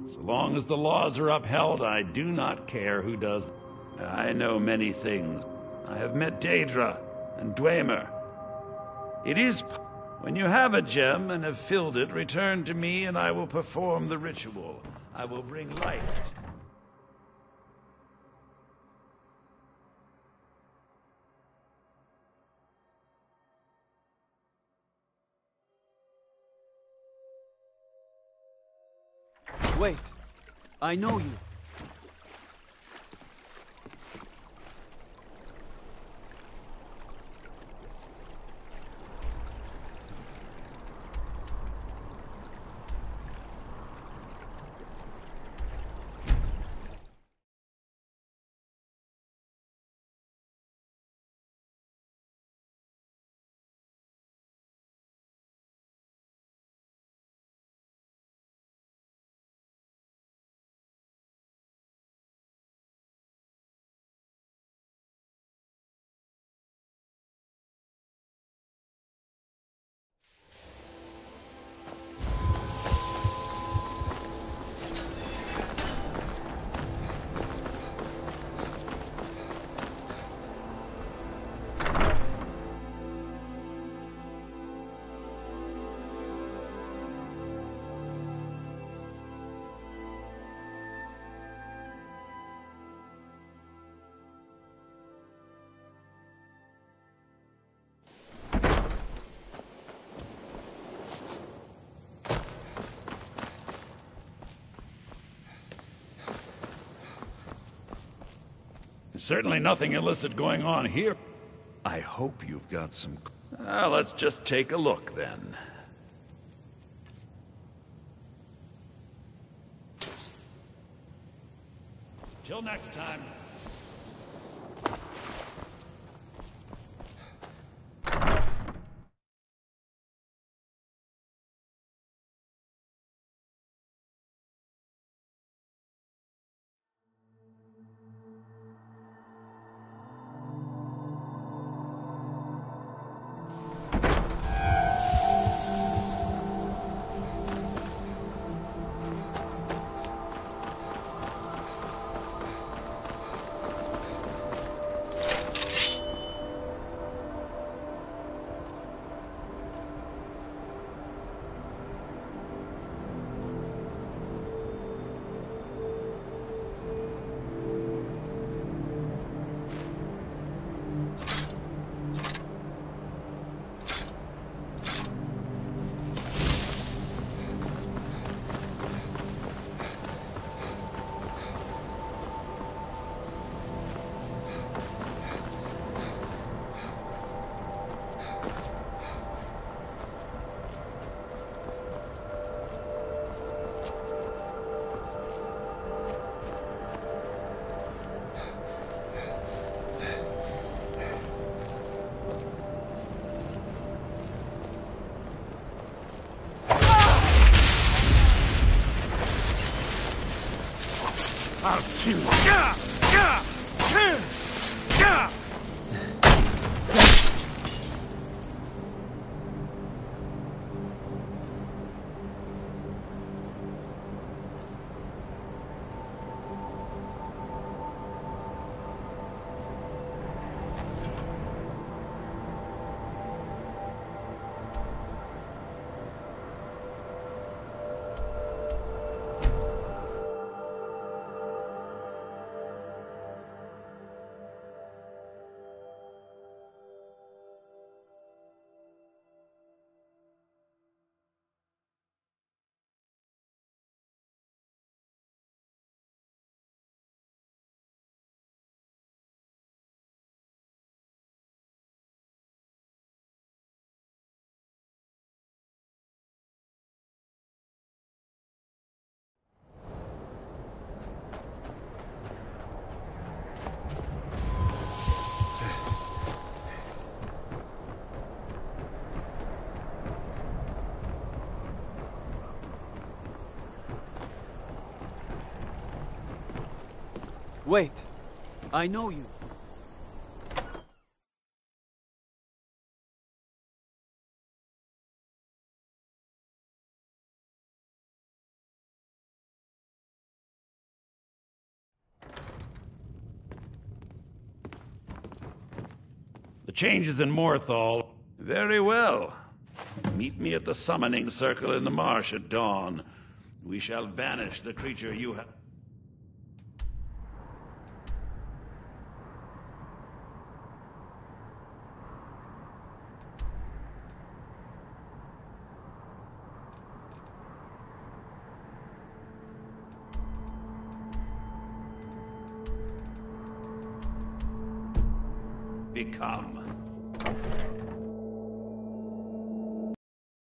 So long as the laws are upheld, I do not care who does. I know many things. I have met Daedra and Dwemer. It is... When you have a gem and have filled it, return to me and I will perform the ritual. I will bring light. Wait. I know you. There's certainly nothing illicit going on here. I hope you've got some... let's just take a look, then. Till next time. I'll kill you. Wait. I know you. changes in Morthal. Very well. Meet me at the summoning circle in the marsh at dawn. We shall banish the creature you have. Become.